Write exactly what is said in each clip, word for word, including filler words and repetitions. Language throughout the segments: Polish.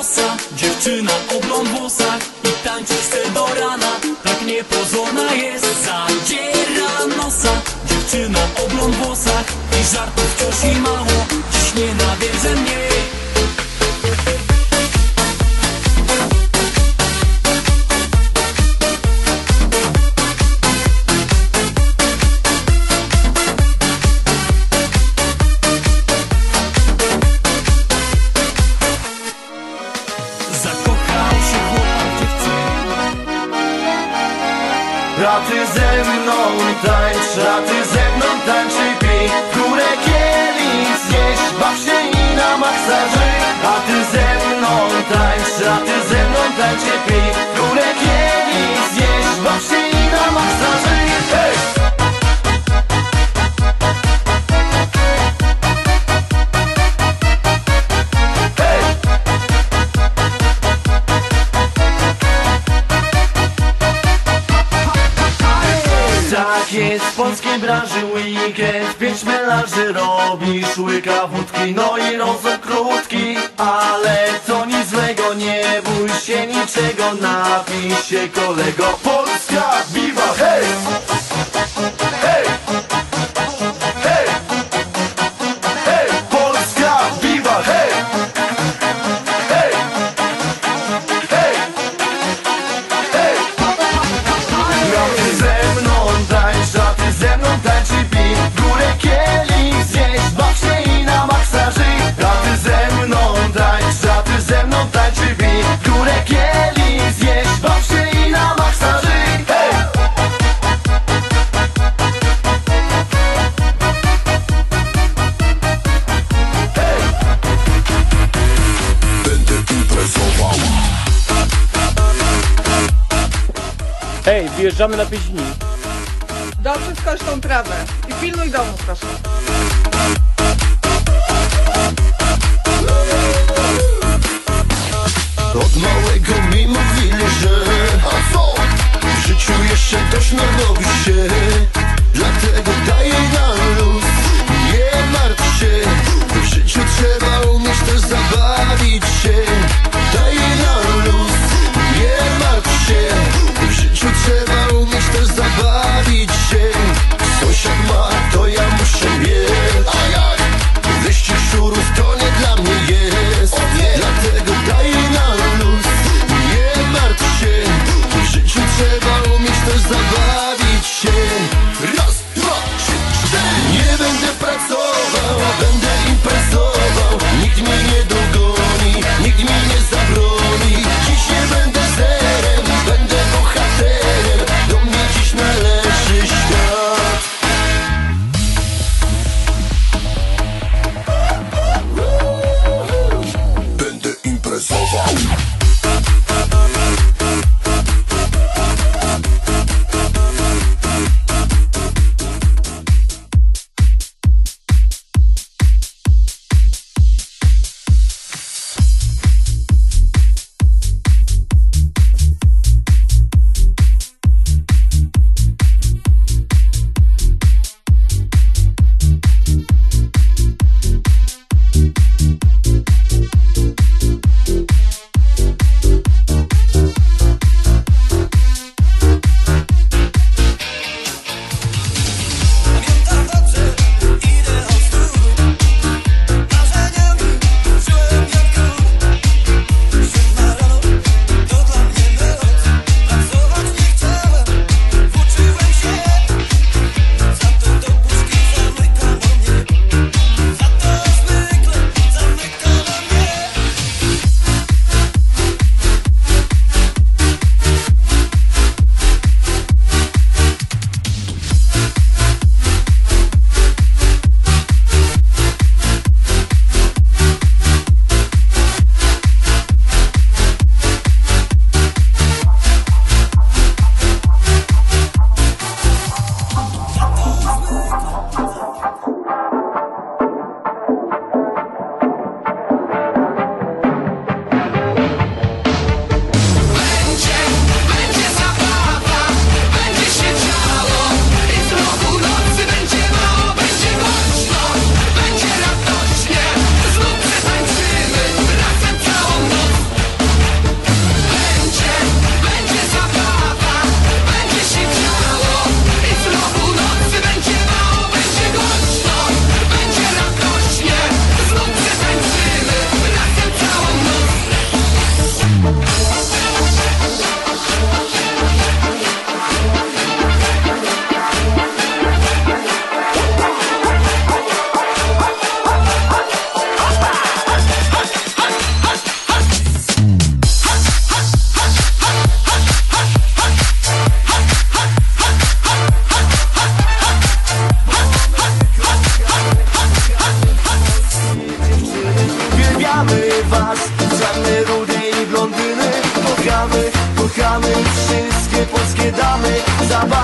nosa, dziewczyna o blond włosach i tańczyć chce do rana. Tak niepozorna jest, zadziera nosa, dziewczyna o blond włosach i żartów wciąż i mało, dziś nie nabierze mnie. A ty ze mną tańcz, a ty ze mną tańcz i pij, w górę kielich zjeść, baw się i na maksa żyj. A ty ze mną tańcz, a ty ze mną tańcz i pij, w górę kielich zjeść, baw się i na maksa żyj. Hej! Tak jest w polskiej branży weekend, pięć melanży robisz, łyka wódki, no i rozum krótki. Ale to nic złego, nie bój się niczego, napij się kolego. Polska, viva, hej! Hej! Hej! Hej! Polska, viva, hej! Hej! Hej! Hej! Ja ty ze mną tańcz, a ty ze mną tańcz i pij, w górę kielich zjeść, baw się i na maksa żyj. A ty ze mną tańcz, a ty ze mną tańcz i pij, w górę kielich zjeść, baw się i na maksa żyj. Hej! Hej! Będę imprezował. Hej, wjeżdżamy na pięć dni. Dobrze skoś tą trawę i pilnuj domu, proszę. Od małego mi mówili, że a co? W życiu jeszcze dość narobi się, dlatego daję na luz. Nie martw się, w życiu trzeba umieć też zabawić się. Daję na luz, nie martw się, w życiu trzeba umieć też zabawić się. Sąsiad ma, to ja muszę mieć.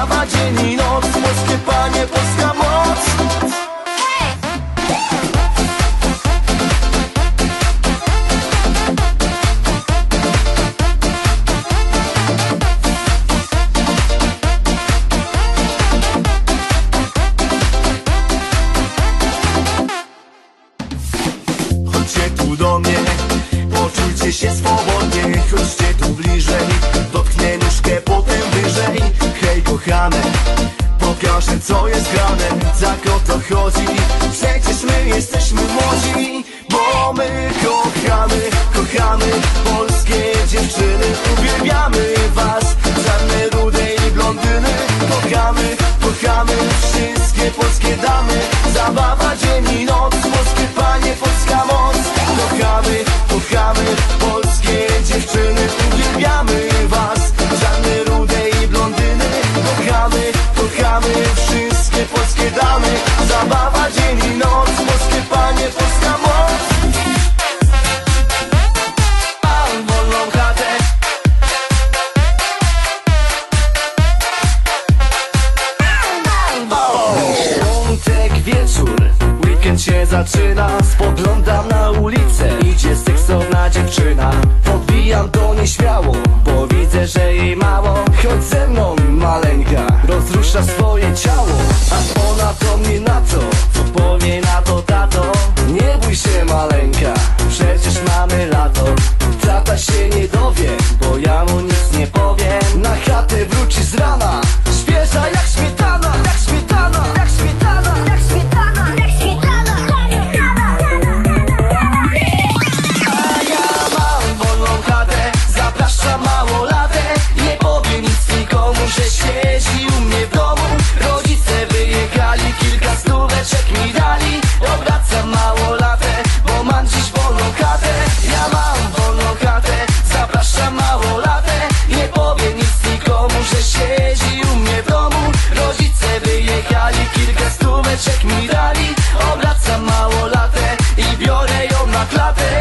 zabawa dzień i noc. Polskie panie, polska moc. Chodźcie tu do mnie, poczujcie się swobodnie. Chodźcie tu bliżej, dotknę nóżkę potem wyżej. Hej kochane, pokażę co jest grane. Tak o to chodzi, przecież my jesteśmy młodzi. Bo my kochamy, kochamy polskie dziewczyny. Uwielbiamy was, czarne, rude i blondyny. Kochamy, kochamy wszystkie polskie damy. Zabawa dzień i noc, polskie panie, polska moc. Kochamy, kochamy polskie dziewczyny. Uwielbiamy was, czarne, rude i blondyny. Kochamy, kochamy wszystkie polskie damy. Zabawa dzień i noc, polskie panie, polska moc. Mam wolną chatę. O, piątek wieczór, weekend się zaczyna. Spoglądam na ulicę, idzie seksowna dziewczyna. Podbijam do niej śmiało, bo widzę, że jej mało. Chodź ze mną, maleńka, rozrusza swoje ciało. A ona do mnie na to, co powie na to tato? Nie bój się, maleńka, przecież mamy lato. Tata się nie dowie, bo ja mu nic nie powiem. Na chatę wróci z rana, świeża jak śmietana, jak śmietana, jak śmietana, jak śmietana, jak śmietana. A ja mam wolną chatę, zapraszam małolatę. Nie powiem nic nikomu, że siedzi u mnie w domu. Rodzice wyjechali, kilka stóweczek mi dali. Obracam małolatę, bo mam dziś wolną chatę. Ja mam wolną chatę, zapraszam małolatę. Nie powiem nic nikomu, że siedzi u mnie w domu. Rodzice wyjechali, kilka stóweczek mi dali. Obracam małolatę i biorę ją na klatę.